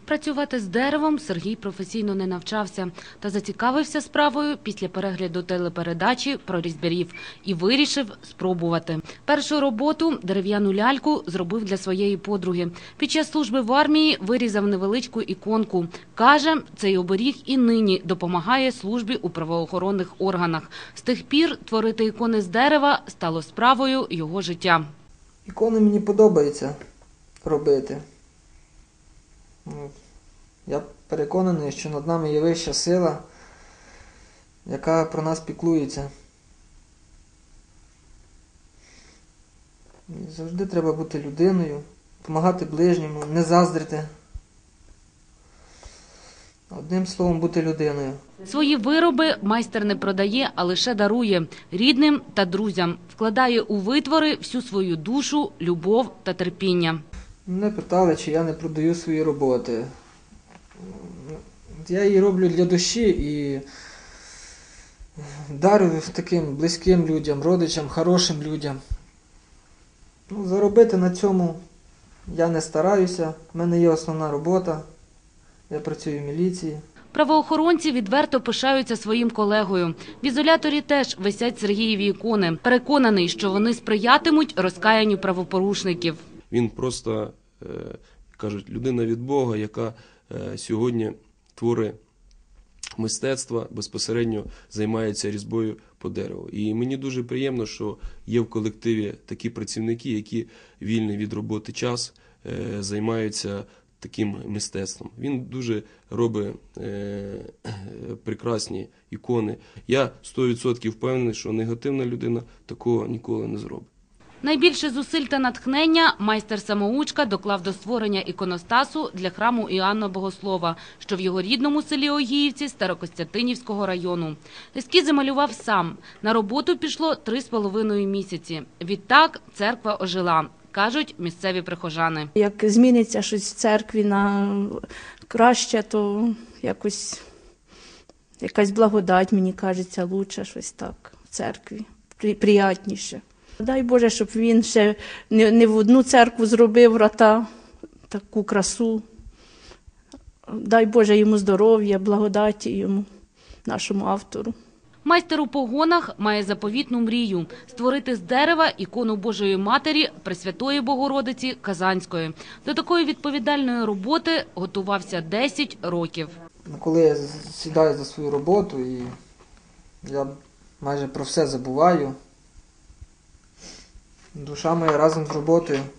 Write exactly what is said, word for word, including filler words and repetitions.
Працювати з деревом Сергій професійно не навчався та зацікавився справою після перегляду телепередачі про різьбярів і вирішив спробувати. Першу роботу – дерев'яну ляльку – зробив для своєї подруги. Під час служби в армії вирізав невеличку іконку. Каже, цей оберіг і нині допомагає службі у правоохоронних органах. З тих пір творити ікони з дерева стало справою його життя. Ікони мені подобається робити. Я переконаний, що над нами є вища сила, яка про нас піклується. І завжди треба бути людиною, допомагати ближньому, не заздрити. Одним словом, бути людиною. Свої вироби майстер не продає, а лише дарує рідним та друзям. Вкладає у витвори всю свою душу, любов та терпіння. Мене питали, чи я не продаю свої роботи. Я її роблю для душі і дарую таким близьким людям, родичам, хорошим людям. Ну, заробити на цьому я не стараюся. У мене є основна робота. Я працюю в міліції. Правоохоронці відверто пишаються своїм колегою. В ізоляторі теж висять Сергієві ікони. Переконаний, що вони сприятимуть розкаянню правопорушників. Він просто, кажуть, людина від Бога, яка сьогодні творить мистецтва, безпосередньо займається різьбою по дереву. І мені дуже приємно, що є в колективі такі працівники, які вільний від роботи час займаються таким мистецтвом. Він дуже робить е, прекрасні ікони. Я сто відсотків впевнений, що негативна людина такого ніколи не зробить. Найбільше зусиль та натхнення майстер-самоучка доклав до створення іконостасу для храму Іоанна Богослова, що в його рідному селі Огіївці Старокостянтинівського району. Ескізи малював сам. На роботу пішло три з половиною місяці. Відтак церква ожила, кажуть місцеві прихожани. Як зміниться щось в церкві на краще, то якось якась благодать, мені кажеться, лучше щось так в церкві, приятніше. Дай Боже, щоб він ще не, не в одну церкву зробив врата, таку красу. Дай Боже йому здоров'я, благодаті йому, нашому автору. Майстер у погонах має заповітну мрію – створити з дерева ікону Божої Матері Пресвятої Богородиці Казанської. До такої відповідальної роботи готувався десять років. Коли я сідаю за свою роботу, і я майже про все забуваю, душа моя разом з роботою